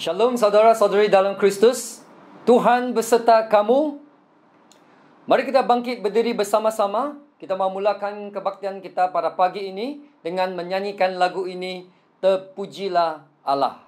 Shalom saudara-saudari dalam Kristus. Tuhan beserta kamu. Mari kita bangkit berdiri bersama-sama. Kita memulakan kebaktian kita pada pagi ini dengan menyanyikan lagu ini, Terpujilah Allah.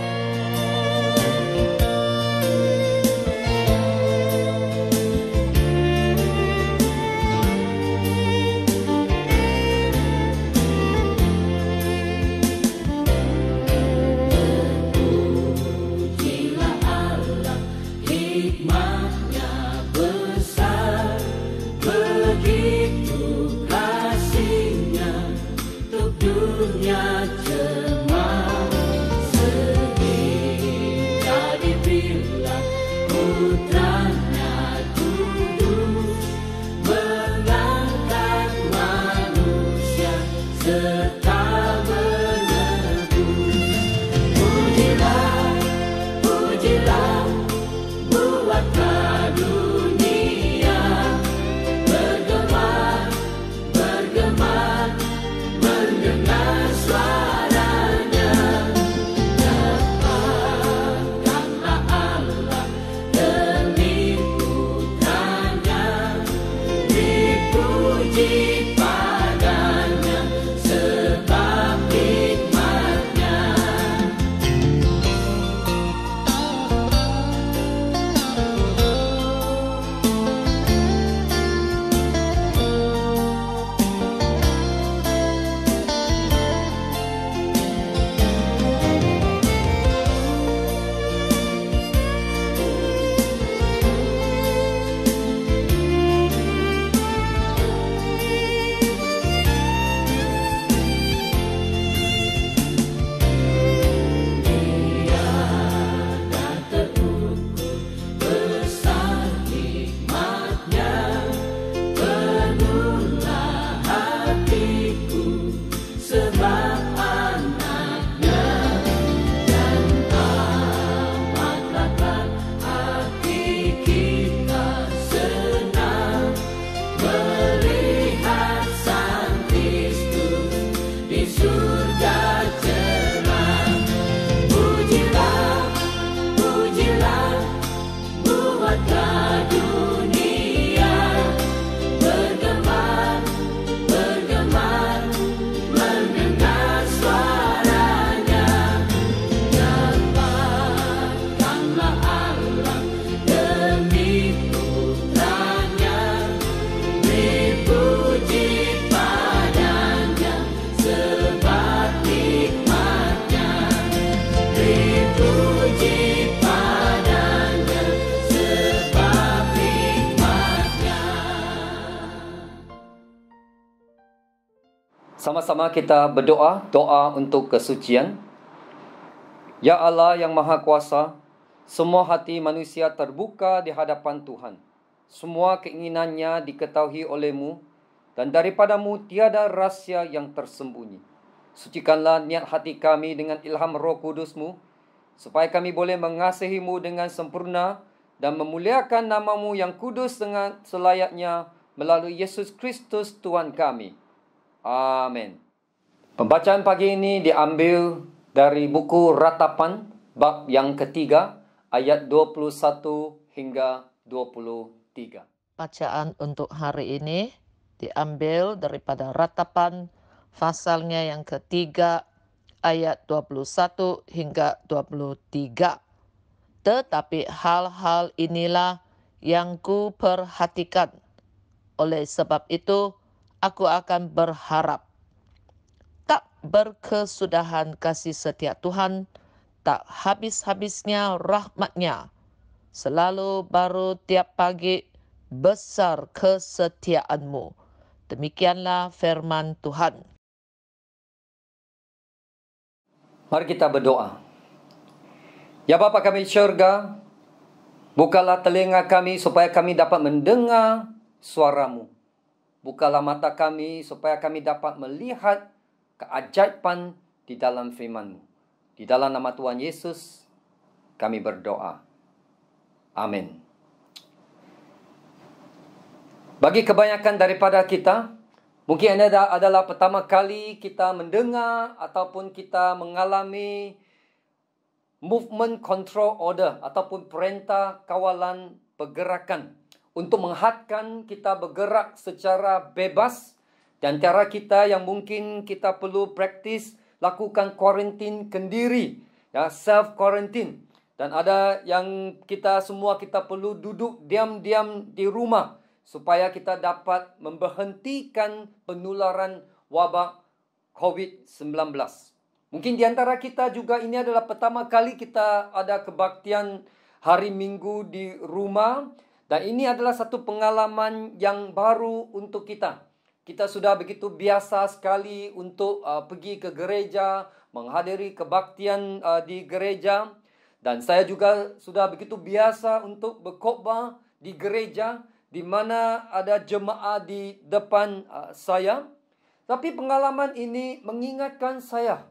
Sama-sama kita berdoa, doa untuk kesucian. Ya Allah yang Maha Kuasa, semua hati manusia terbuka di hadapan Tuhan. Semua keinginannya diketahui oleh-Mu, dan daripadamu tiada rahsia yang tersembunyi. Sucikanlah niat hati kami dengan ilham Roh Kudus-Mu, supaya kami boleh mengasihi-Mu dengan sempurna dan memuliakan nama-Mu yang kudus dengan selayaknya melalui Yesus Kristus Tuhan kami. Amin. Pembacaan pagi ini diambil dari buku Ratapan, bab yang ketiga, ayat 21 hingga 23. Bacaan untuk hari ini diambil daripada Ratapan, pasalnya yang ketiga, ayat 21 hingga 23. Tetapi hal-hal inilah yang ku perhatikan. Oleh sebab itu, aku akan berharap. Tak berkesudahan kasih setia Tuhan, tak habis-habisnya rahmat-Nya. Selalu baru tiap pagi, besar kesetiaan-Mu. Demikianlah firman Tuhan. Mari kita berdoa. Ya Bapa kami di syurga, bukalah telinga kami supaya kami dapat mendengar suara-Mu. Bukalah mata kami supaya kami dapat melihat keajaiban di dalam firman-Mu. Di dalam nama Tuhan Yesus, kami berdoa. Amin. Bagi kebanyakan daripada kita, mungkin ini adalah pertama kali kita mendengar ataupun kita mengalami movement control order ataupun perintah kawalan pergerakan untuk menghadkan kita bergerak secara bebas. Di antara kita yang mungkin kita perlu praktis lakukan kuarantin kendiri, ya, self quarantine. Dan ada yang kita semua kita perlu duduk diam-diam di rumah supaya kita dapat memberhentikan penularan wabak COVID-19. Mungkin di antara kita juga ini adalah pertama kali kita ada kebaktian hari Minggu di rumah. Dan ini adalah satu pengalaman yang baru untuk kita. Kita sudah begitu biasa sekali untuk pergi ke gereja, menghadiri kebaktian di gereja. Dan saya juga sudah begitu biasa untuk berkhotbah di gereja, di mana ada jemaah di depan saya. Tapi pengalaman ini mengingatkan saya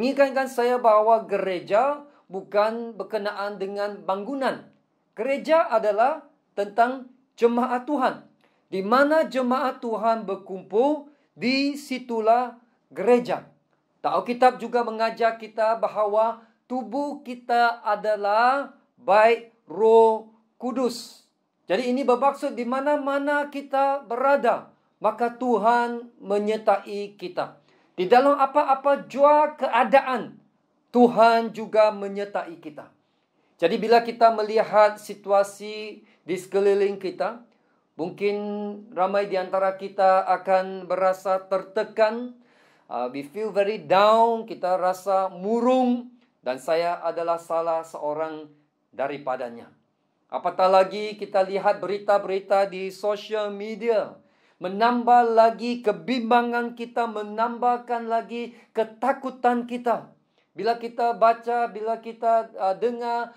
bahawa gereja bukan berkenaan dengan bangunan. Gereja adalah tentang jemaat Tuhan. Di mana jemaat Tuhan berkumpul, di situlah gereja. Alkitab juga mengajar kita bahawa tubuh kita adalah bait Roh Kudus. Jadi ini bermaksud di mana-mana kita berada, maka Tuhan menyertai kita. Di dalam apa-apa jua keadaan, Tuhan juga menyertai kita. Jadi bila kita melihat situasi di sekeliling kita, mungkin ramai di antara kita akan berasa tertekan. We feel very down, kita rasa murung. Dan saya adalah salah seorang daripadanya. Apatah lagi kita lihat berita-berita di social media, menambah lagi kebimbangan kita, menambahkan lagi ketakutan kita. Bila kita baca, bila kita dengar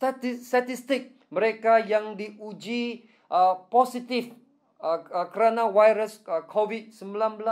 statistik mereka yang diuji positif kerana virus COVID-19,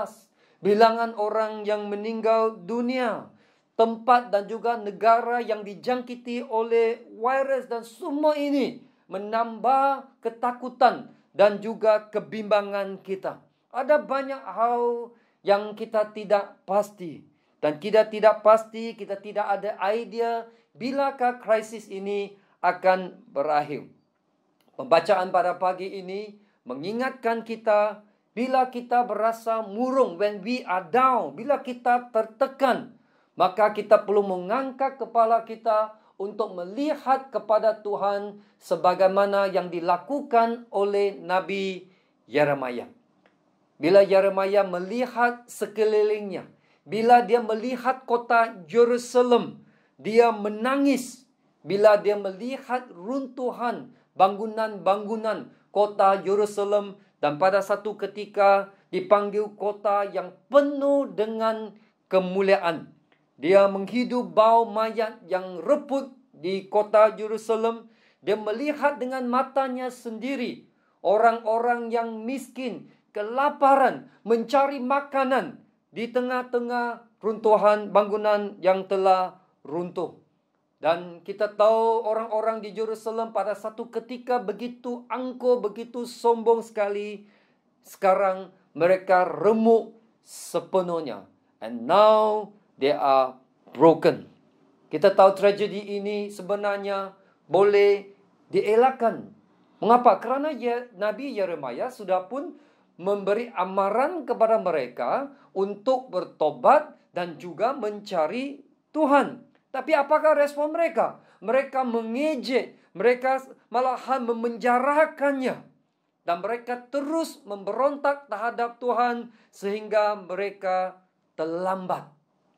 bilangan orang yang meninggal dunia, tempat dan juga negara yang dijangkiti oleh virus, dan semua ini menambah ketakutan dan juga kebimbangan kita. Ada banyak hal yang kita tidak pasti. Dan kita tidak pasti, kita tidak ada idea bilakah krisis ini akan berakhir. Pembacaan pada pagi ini mengingatkan kita, bila kita berasa murung, when we are down, bila kita tertekan, maka kita perlu mengangkat kepala kita untuk melihat kepada Tuhan sebagaimana yang dilakukan oleh Nabi Yeremia. Bila Yeremia melihat sekelilingnya, bila dia melihat kota Yerusalem, dia menangis. Bila dia melihat runtuhan bangunan-bangunan kota Yerusalem, dan pada satu ketika dipanggil kota yang penuh dengan kemuliaan. Dia menghidup bau mayat yang reput di kota Yerusalem. Dia melihat dengan matanya sendiri orang-orang yang miskin, kelaparan, mencari makanan di tengah-tengah runtuhan bangunan yang telah runtuh. Dan kita tahu orang-orang di Yerusalem pada satu ketika begitu angkuh, begitu sombong sekali. Sekarang mereka remuk sepenuhnya. And now they are broken. Kita tahu tragedi ini sebenarnya boleh dielakkan. Mengapa? Kerana Nabi Yeremia sudah pun memberi amaran kepada mereka untuk bertobat dan juga mencari Tuhan. Tapi apakah respon mereka? Mereka mengejek, mereka malahan memenjarakannya. Dan mereka terus memberontak terhadap Tuhan sehingga mereka terlambat.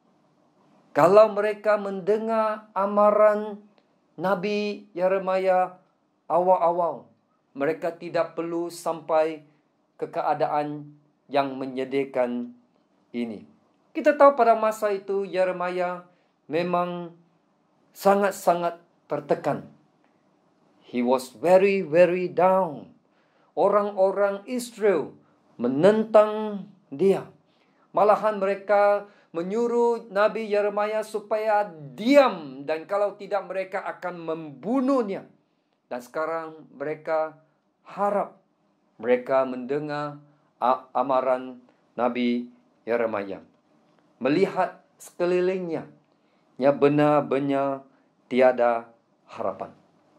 Kalau mereka mendengar amaran Nabi Yeremia awal-awal, mereka tidak perlu sampai ke keadaan yang menyedihkan ini. Kita tahu pada masa itu Yeremia memang sangat-sangat tertekan. He was very, very down. Orang-orang Israel menentang dia. Malahan mereka menyuruh Nabi Yeremia supaya diam, dan kalau tidak mereka akan membunuhnya. Dan sekarang mereka harap mereka mendengar amaran Nabi Yeremia. Melihat sekelilingnya, benar-benar tiada harapan.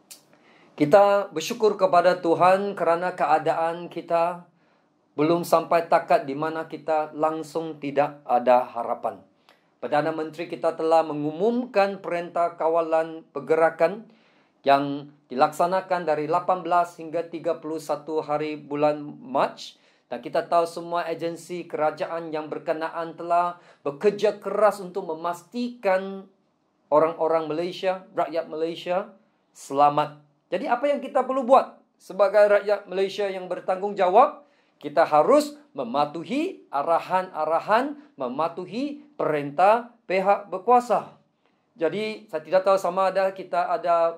Kita bersyukur kepada Tuhan kerana keadaan kita belum sampai takat di mana kita langsung tidak ada harapan. Perdana Menteri kita telah mengumumkan perintah kawalan pergerakan yang dilaksanakan dari 18 hingga 31 hari bulan Mac. Dan kita tahu semua agensi kerajaan yang berkenaan telah bekerja keras untuk memastikan orang-orang Malaysia, rakyat Malaysia selamat. Jadi apa yang kita perlu buat sebagai rakyat Malaysia yang bertanggungjawab? Kita harus mematuhi arahan-arahan, mematuhi perintah pihak berkuasa. Jadi saya tidak tahu sama ada kita ada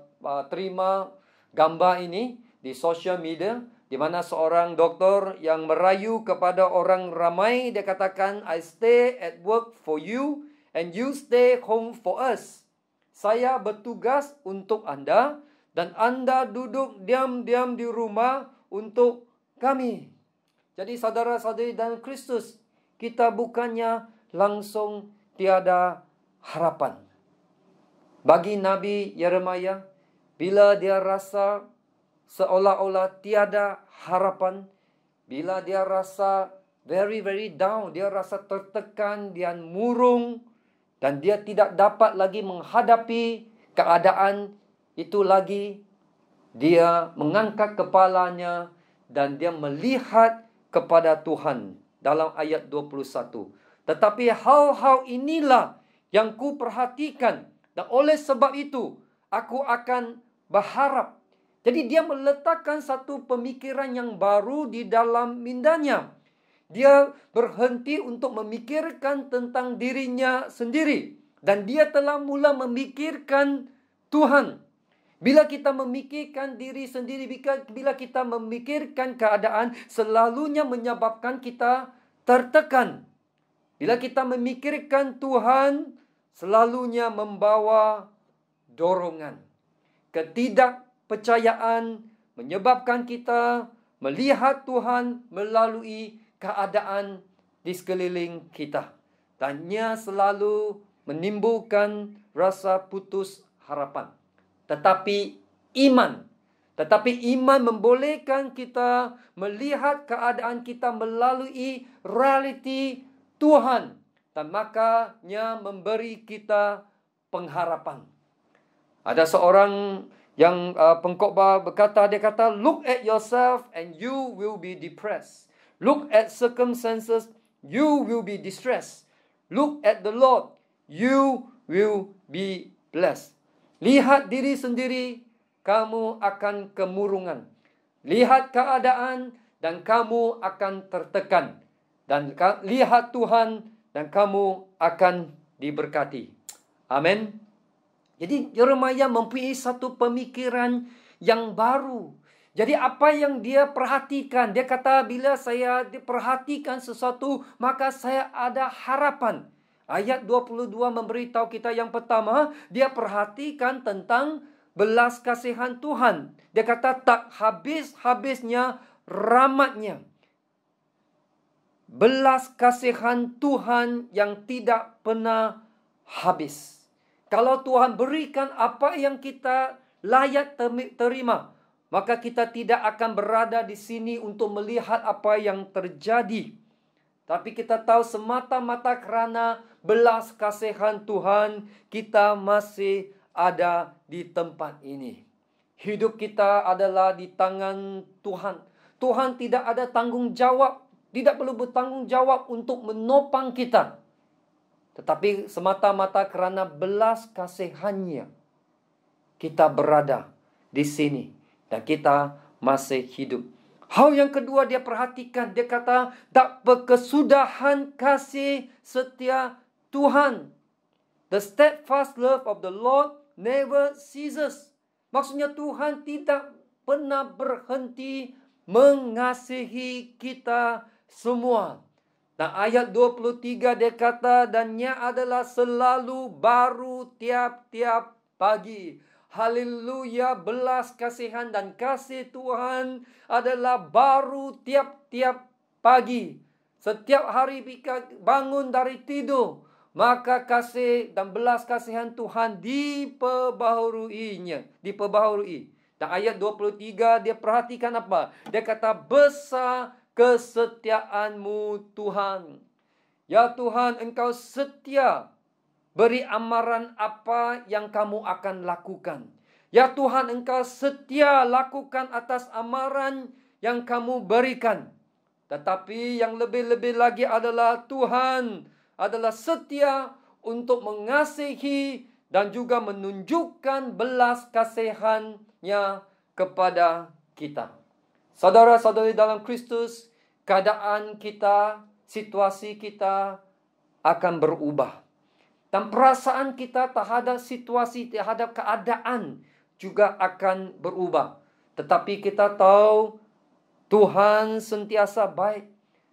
terima gambar ini di social media, di mana seorang doktor yang merayu kepada orang ramai, dia katakan, I stay at work for you and you stay home for us. Saya bertugas untuk anda dan anda duduk diam-diam di rumah untuk kami. Jadi saudara-saudari dalam Kristus, kita bukannya langsung tiada harapan. Bagi Nabi Yeremia, bila dia rasa seolah-olah tiada harapan, bila dia rasa very down, dia rasa tertekan, dia murung, dan dia tidak dapat lagi menghadapi keadaan itu lagi, dia mengangkat kepalanya dan dia melihat kepada Tuhan dalam ayat 21. Tetapi hal-hal inilah yang ku perhatikan, dan oleh sebab itu aku akan berharap. Jadi dia meletakkan satu pemikiran yang baru di dalam mindanya. Dia berhenti untuk memikirkan tentang dirinya sendiri, dan dia telah mula memikirkan Tuhan. Bila kita memikirkan diri sendiri, bila kita memikirkan keadaan, selalunya menyebabkan kita tertekan. Bila kita memikirkan Tuhan, selalunya membawa dorongan. Ketidakpercayaan menyebabkan kita melihat Tuhan melalui keadaan di sekeliling kita. Dan ia selalu menimbulkan rasa putus harapan. Tetapi iman membolehkan kita melihat keadaan kita melalui realiti Tuhan, dan makanya memberi kita pengharapan. Ada seorang yang pengkhotbah berkata, dia kata, look at yourself and you will be depressed. Look at circumstances, you will be distressed. Look at the Lord, you will be blessed. Lihat diri sendiri, kamu akan kemurungan. Lihat keadaan dan kamu akan tertekan. Dan lihat Tuhan dan kamu akan diberkati. Amin. Jadi Yeremia mempunyai satu pemikiran yang baru. Jadi apa yang dia perhatikan, dia kata bila saya perhatikan sesuatu, maka saya ada harapan. Ayat 22 memberitahu kita yang pertama, dia perhatikan tentang belas kasihan Tuhan. Dia kata tak habis-habisnya rahmatnya. Belas kasihan Tuhan yang tidak pernah habis. Kalau Tuhan berikan apa yang kita layak terima, maka kita tidak akan berada di sini untuk melihat apa yang terjadi. Tapi kita tahu semata-mata kerana belas kasihan Tuhan, kita masih ada di tempat ini. Hidup kita adalah di tangan Tuhan. Tuhan tidak ada tanggungjawab, tidak perlu bertanggung jawab untuk menopang kita. Tetapi semata-mata kerana belas kasihannya, kita berada di sini dan kita masih hidup. Hal yang kedua dia perhatikan, dia kata tak berkesudahan kasih setia Tuhan. The steadfast love of the Lord never ceases. Maksudnya Tuhan tidak pernah berhenti mengasihi kita semua. Dan ayat 23 dia kata, dan ia adalah selalu baru tiap-tiap pagi. Haleluya, belas kasihan dan kasih Tuhan adalah baru tiap-tiap pagi. Setiap hari kita bangun dari tidur, maka kasih dan belas kasihan Tuhan diperbaharuinya. Dan ayat 23 dia perhatikan apa? Dia kata, besar kesetiaanmu Tuhan. Ya Tuhan, Engkau setia beri amaran apa yang kamu akan lakukan. Ya Tuhan, Engkau setia lakukan atas amaran yang kamu berikan. Tetapi yang lebih-lebih lagi adalah Tuhan adalah setia untuk mengasihi dan juga menunjukkan belas kasihannya kepada kita. Saudara-saudari dalam Kristus, keadaan kita, situasi kita akan berubah. Dan perasaan kita terhadap situasi, terhadap keadaan juga akan berubah. Tetapi kita tahu Tuhan sentiasa baik.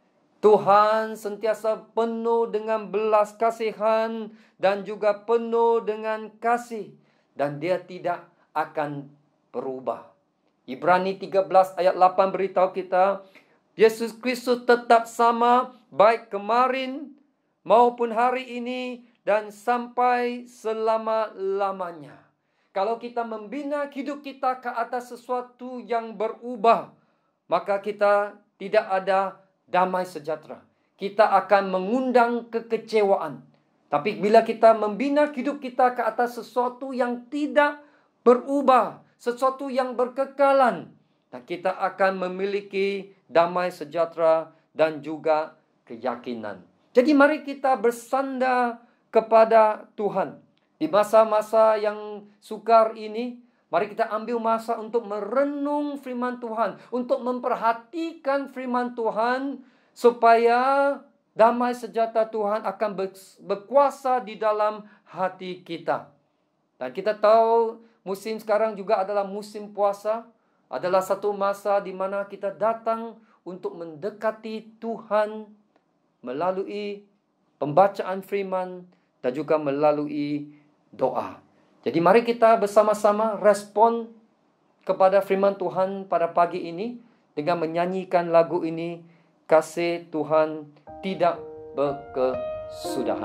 Tuhan sentiasa penuh dengan belas kasihan dan juga penuh dengan kasih. Dan dia tidak akan berubah. Ibrani 13 ayat 8 beritahu kita, Yesus Kristus tetap sama baik kemarin maupun hari ini dan sampai selama-lamanya. Kalau kita membina hidup kita ke atas sesuatu yang berubah, maka kita tidak ada damai sejahtera. Kita akan mengundang kekecewaan. Tapi bila kita membina hidup kita ke atas sesuatu yang tidak berubah, sesuatu yang berkekalan, dan kita akan memiliki damai sejahtera dan juga keyakinan. Jadi mari kita bersandar kepada Tuhan. Di masa-masa yang sukar ini, mari kita ambil masa untuk merenung firman Tuhan, untuk memperhatikan firman Tuhan, supaya damai sejahtera Tuhan akan berkuasa di dalam hati kita. Dan kita tahu musim sekarang juga adalah musim puasa, adalah satu masa di mana kita datang untuk mendekati Tuhan melalui pembacaan firman dan juga melalui doa. Jadi mari kita bersama-sama respon kepada firman Tuhan pada pagi ini dengan menyanyikan lagu ini, Kasih Tuhan Tidak Berkesudahan.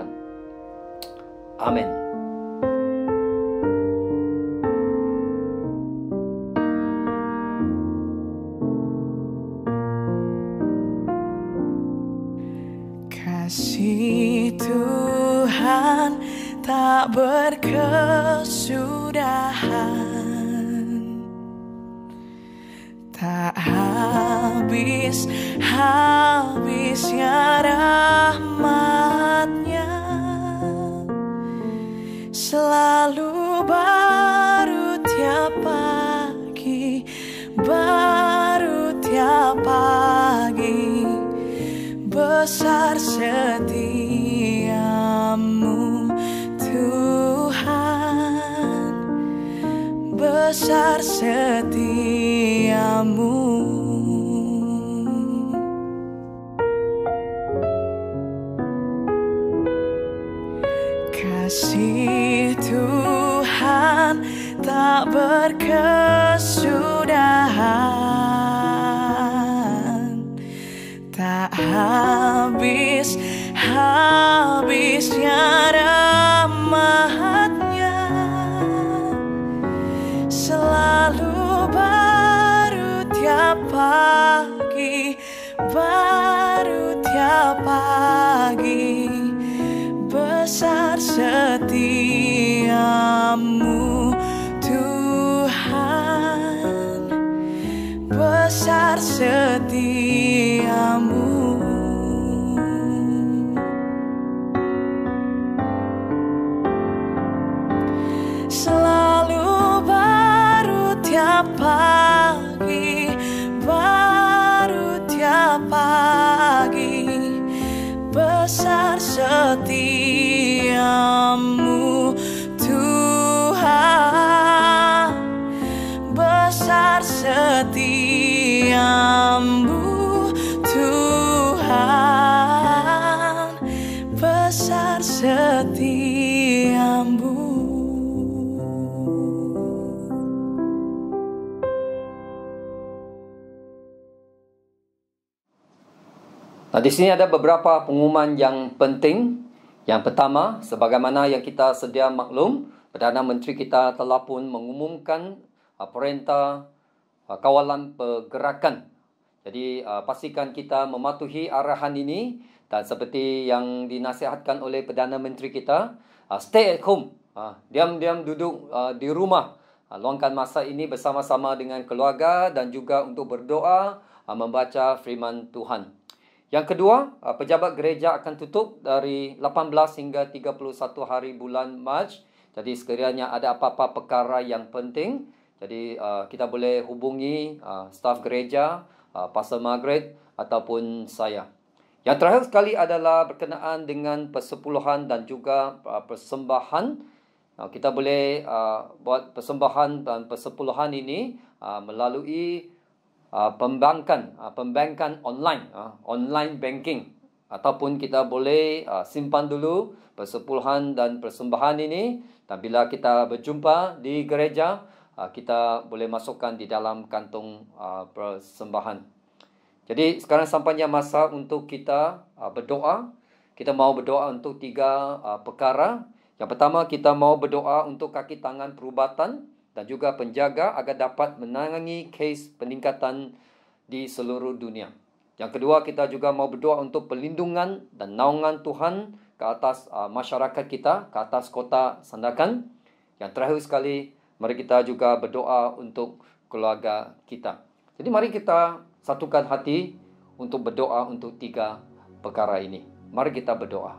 Amin. Kasih Tuhan tak berkesudahan, tak habis-habisnya rahmat-Nya, selalu baru tiap pagi, baru tiap pagi. Besar setiamu Tuhan, besar setiamu. Kasih Tuhan tak berkesudahan, tak habis-habisnya rahmat-Nya, selalu baru tiap pagi, baru tiap pagi. Besar setiamu Tuhan, besar setiamu. Selalu baru tiap pagi, baru tiap pagi. Besar setiamu Tuhan, besar setiamu Tuhan, besar setiamu. Nah, di sini ada beberapa pengumuman yang penting. Yang pertama, sebagaimana yang kita sedia maklum, Perdana Menteri kita telah pun mengumumkan perintah kawalan pergerakan. Jadi pastikan kita mematuhi arahan ini, dan seperti yang dinasihatkan oleh Perdana Menteri kita, stay at home. Diam-diam duduk di rumah. Luangkan masa ini bersama-sama dengan keluarga dan juga untuk berdoa, membaca firman Tuhan. Yang kedua, pejabat gereja akan tutup dari 18 hingga 31 hari bulan Mac. Jadi sekiranya ada apa-apa perkara yang penting, jadi kita boleh hubungi staf gereja, Pastor Margaret ataupun saya. Yang terakhir sekali adalah berkenaan dengan persepuluhan dan juga persembahan. Kita boleh buat persembahan dan persepuluhan ini melalui pembankan online, online banking. Ataupun kita boleh simpan dulu persepuluhan dan persembahan ini, dan bila kita berjumpa di gereja, kita boleh masukkan di dalam kantung persembahan. Jadi sekarang sampainya masa untuk kita berdoa. Kita mau berdoa untuk 3 perkara. Yang pertama, kita mau berdoa untuk kaki tangan perubatan dan juga penjaga agar dapat menangani kes peningkatan di seluruh dunia. Yang kedua, kita juga mau berdoa untuk perlindungan dan naungan Tuhan ke atas masyarakat kita, ke atas kota Sandakan. Yang terakhir sekali, mari kita juga berdoa untuk keluarga kita. Jadi mari kita satukan hati untuk berdoa untuk 3 perkara ini. Mari kita berdoa.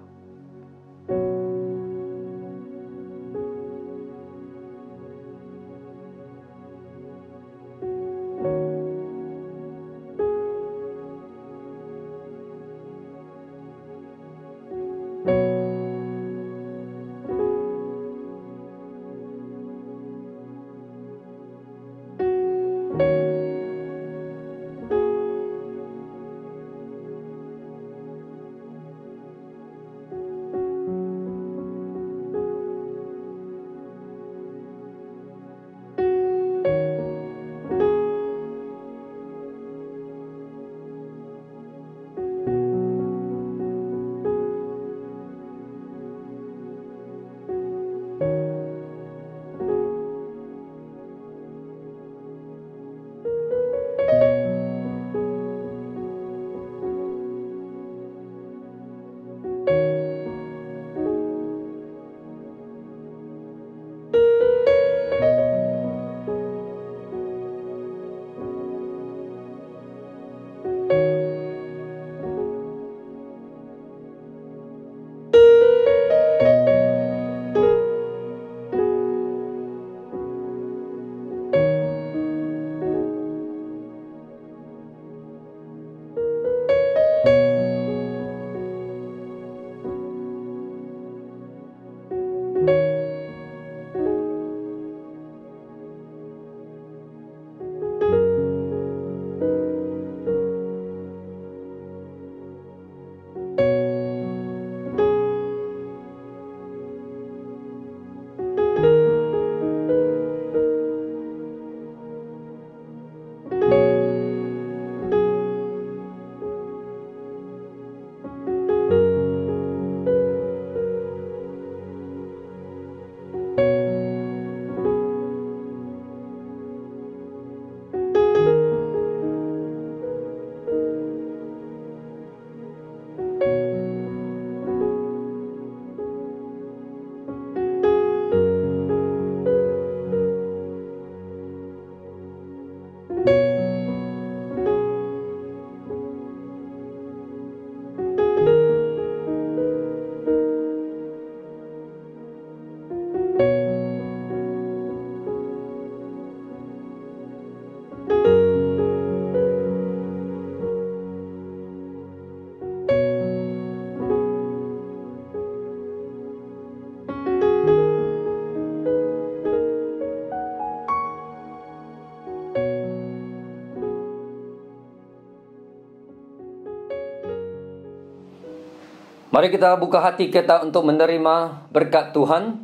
Mari kita buka hati kita untuk menerima berkat Tuhan.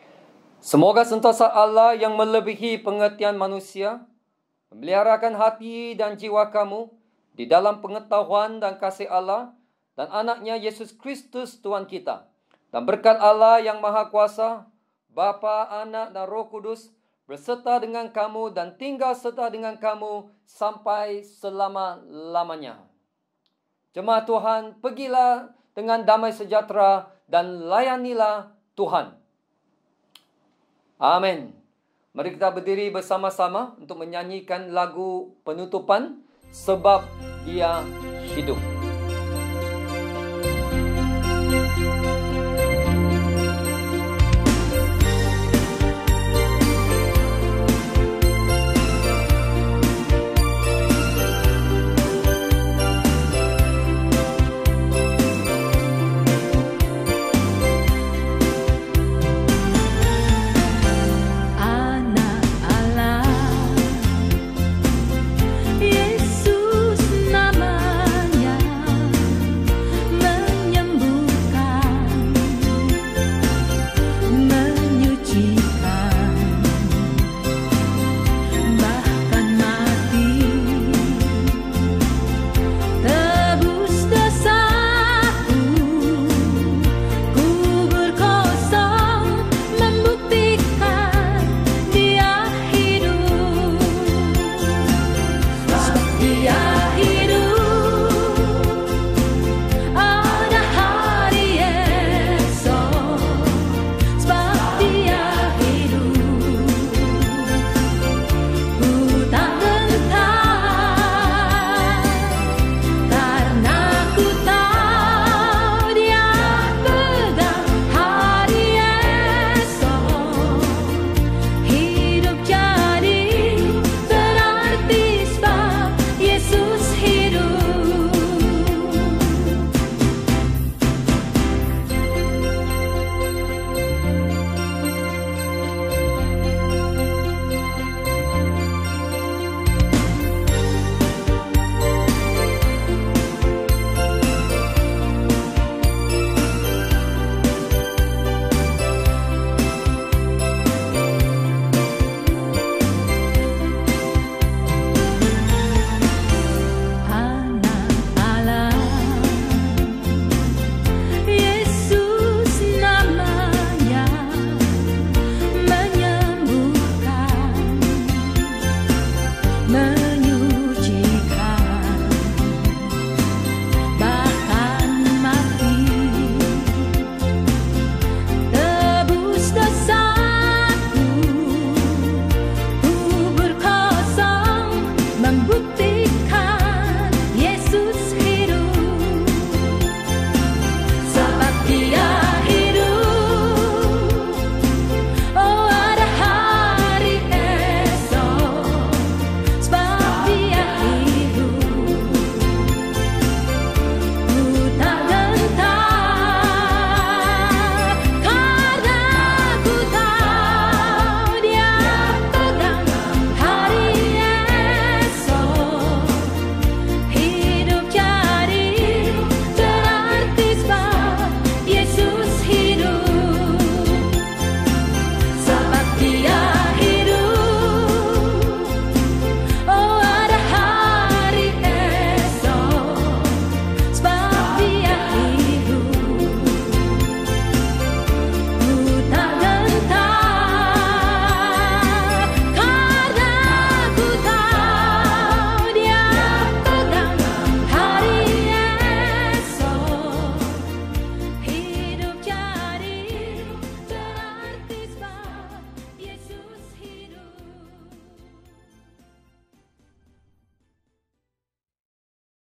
Semoga sentiasa Allah yang melebihi pengertian manusia memeliharakan hati dan jiwa kamu di dalam pengetahuan dan kasih Allah dan anaknya Yesus Kristus Tuhan kita. Dan berkat Allah yang Maha Kuasa, Bapa, Anak dan Roh Kudus berserta dengan kamu dan tinggal serta dengan kamu sampai selama-lamanya. Jemaat Tuhan, pergilah dengan damai sejahtera dan layanilah Tuhan. Amin. Mari kita berdiri bersama-sama untuk menyanyikan lagu penutupan, Sebab Dia Hidup.